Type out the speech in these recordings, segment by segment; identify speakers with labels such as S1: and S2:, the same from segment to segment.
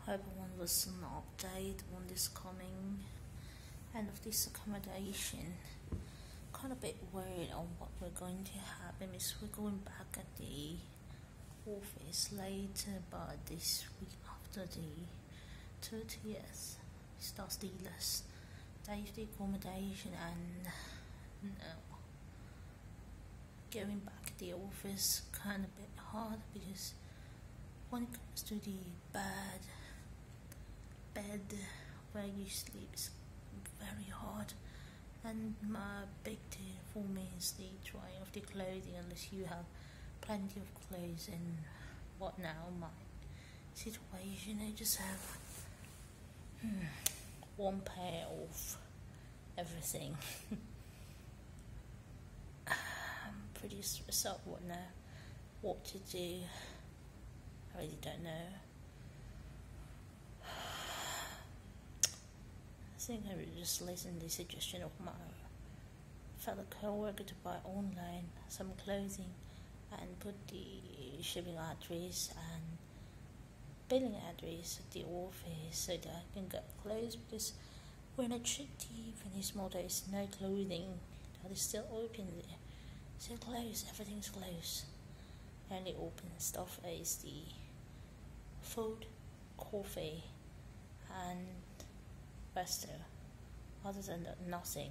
S1: Hope everyone was an update on this coming end of this accommodation. Kind of a bit worried on what we're going to happen is we're going back at the office later, but this week after the 30th starts the last day of the accommodation, and going back at the office kind of a bit hard because when it comes to the bed where you sleep is very hard, and my big deal for me is the drying of the clothing unless you have plenty of clothes. And what now my situation, I just have one pair of everything. I'm pretty stressed out what to do. I really don't know. I think I would just listen to the suggestion of my fellow co-worker to buy online some clothing and put the shipping address and billing address at the office so that I can get clothes, because when I checked the Venice Mall there is no clothing that is still open there. Still closed, everything's closed. Only open stuff is the food, coffee and resto. Other than that, nothing.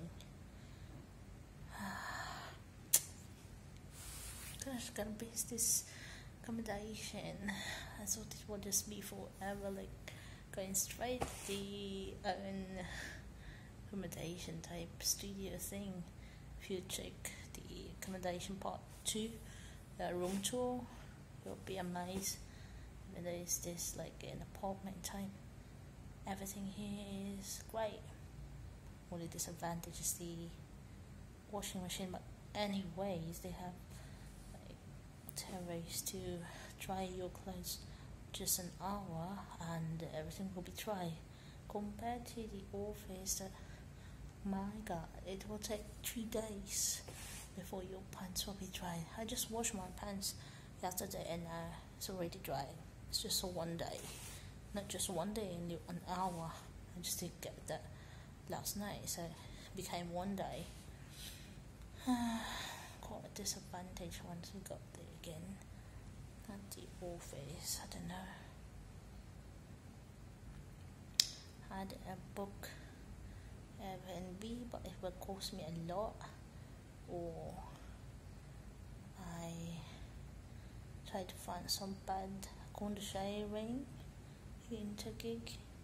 S1: Gosh, gotta miss this accommodation. I thought it would just be forever, like going straight to the own accommodation type studio thing. If you check the accommodation part 2, the room tour, you'll be amazed. There is this like an apartment type. Everything here is great. Only disadvantage is the washing machine, but anyways they have like 10 ways to dry your clothes just an hour and everything will be dry, compared to the office that, my god, it will take 3 days before your pants will be dry. I just washed my pants yesterday and it's already dry. It's just a one day, not just one day, only 1 hour. I just didn't get that last night, so it became one day. Quite a disadvantage once we got there again at the office. I don't know. Had a book Airbnb, but it would cost me a lot, or I tried to find some bad conda sharing in Turkey,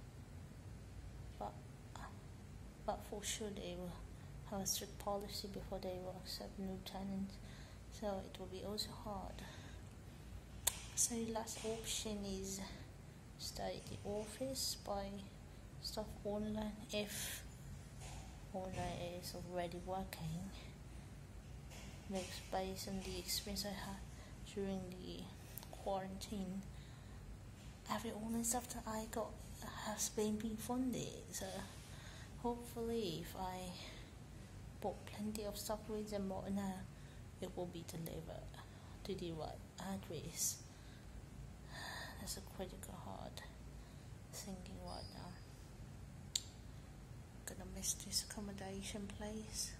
S1: but for sure they will have a strict policy before they will accept new tenants, so it will be also hard. So the last option is stay at the office, buy stuff online if online is already working. Next, based on the experience I had during the quarantine, every online stuff that I got has been refunded. So hopefully if I bought plenty of stuff with them more now, it will be delivered to the right address. That's a critical hard thinking right now. Gonna miss this accommodation place.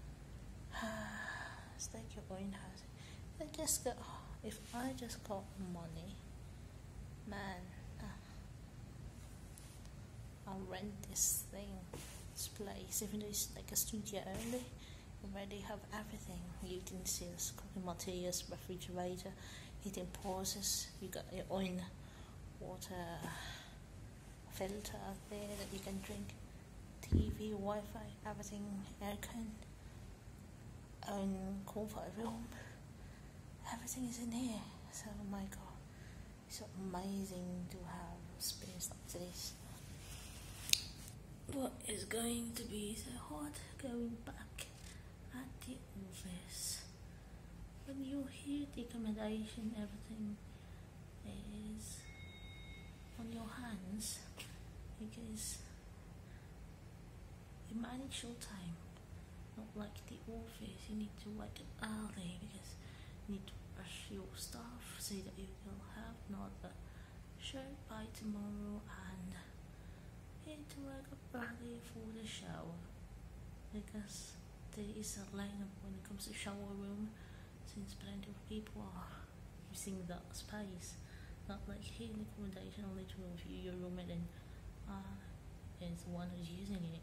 S1: It's like your own house. If I just got money, man, I'll rent this place, even though it's like a studio only. You already have everything: utensils, cooking materials, refrigerator, heating process. You got your own water filter out there that you can drink, TV, Wi-Fi, everything, aircon, own comfort room. Everything is in here. So my god, it's so amazing to have a space like this. But it's going to be so hard going back at the office. When you hear the accommodation, everything is on your hands, because you manage your time. Not like the office, you need to wake up early because you need to rush your stuff so that you will have not shirt by tomorrow and head to work up early for the shower, because there is a lineup when it comes to shower room, since plenty of people are using that space. Not like here in accommodation, only two of you, your roommate and is the one who's using it.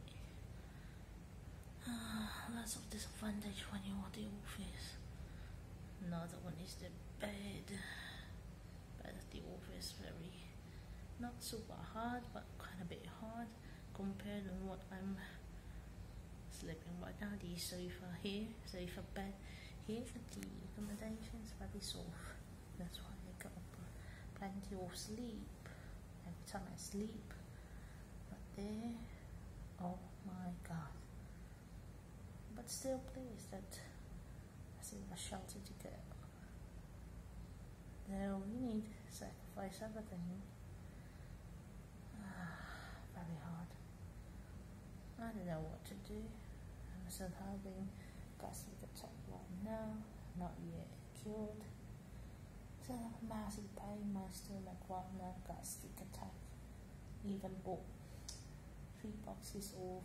S1: Lots of disadvantage when you're at the office. Another one is the bed. Bed at the office, very not super hard, but kind of bit hard compared to what I'm sleeping right now. The sofa bed here at the accommodation is very soft. That's why I got plenty of sleep every time I sleep. But there, oh my god. But still pleased that I still have shelter to go. No, we need to sacrifice everything. Very hard. I don't know what to do. I'm still having gastric attack right now, not yet cured. Still have massive pain in my stomach right now, gastric attack. Even bought 3 boxes of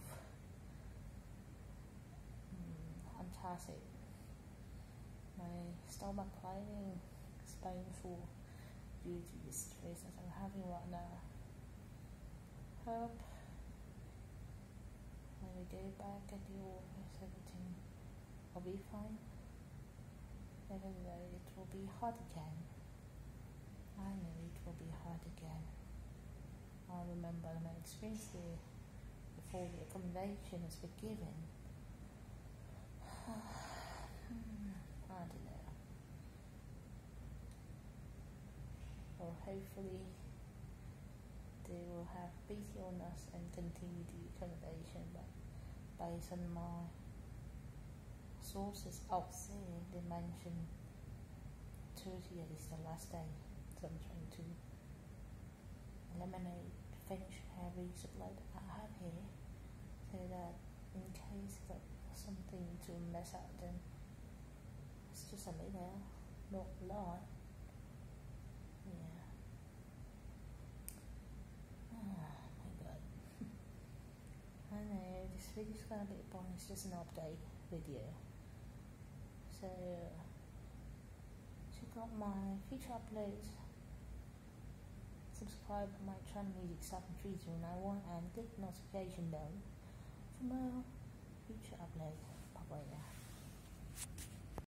S1: antacid. My stomach lining is painful due to the stress that I'm having right now. Hope when we go back at the office, everything will be fine. Even though it will be hard again. I know it will be hard again. I remember my experience there before the accommodation has been given. I don't know. Or hopefully they will have pity on us and continue the accommodation, but based on my sources out there, they mentioned 30th is the last day, so I'm trying to finish every supply that I have here, so that in case got something to mess up, then it's just a little, not a lot. Yeah. Oh my god. I know this video's gonna be boring. It's just an update video. So check out my future uploads. Subscribe to my channel Music 73091 and click the notification bell for more future uploads. Bye bye now.